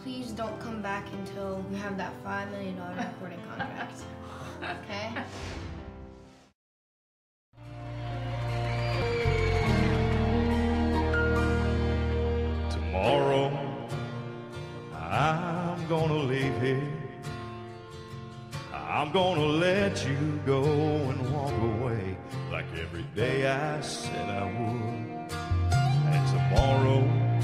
please don't come back until we have that $5 million recording contract. Okay? Tomorrow, I'm gonna leave here. I'm gonna let you go and walk away like every day I said I would. And tomorrow,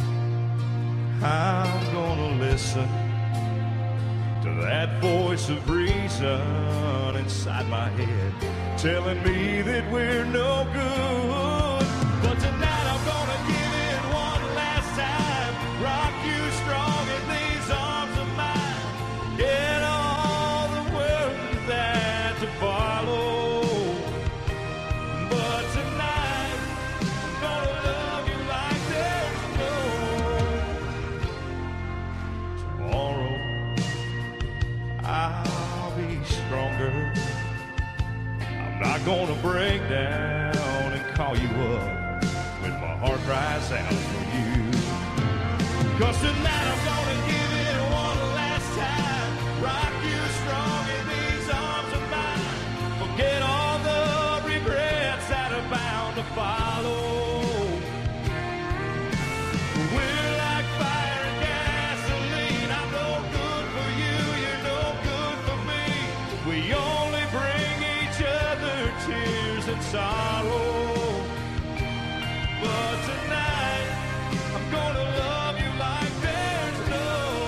I'm gonna listen to that voice of reason inside my head telling me that we're no good. But tonight I'm gonna give it one last time, rock you strong in these arms of mine, get all the words that to follow. But tonight I'm gonna love you like there's no tomorrow. I'll be stronger. I'm not gonna break down and call you up when my heart cries out for you. 'Cause tonight I'm gonna give it one last time, rock you strong in these arms of mine, forget all the regrets that are bound to follow. We're like fire and gasoline, I'm no good for you, you're no good for me. We only bring each other tears and sorrow. But tonight, I'm gonna love you like there's no.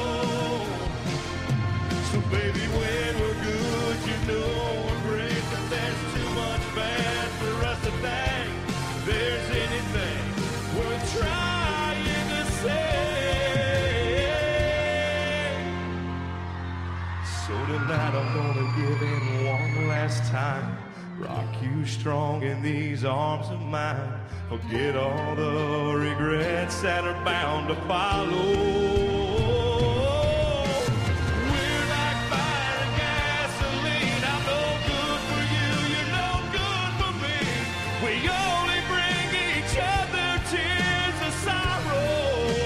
So baby, when we're good, you know we're great, but there's too much bad for us to think there's anything worth trying to say. So tonight I'm gonna give in one last time, rock you strong in these arms of mine, forget all the regrets that are bound to follow. We're like fire and gasoline, I'm no good for you, you're no good for me. We only bring each other tears of sorrow.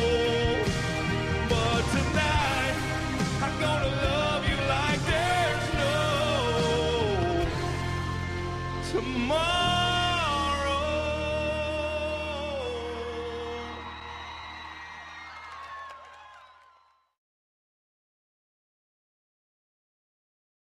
But tonight, I'm gonna love you like there's no tomorrow.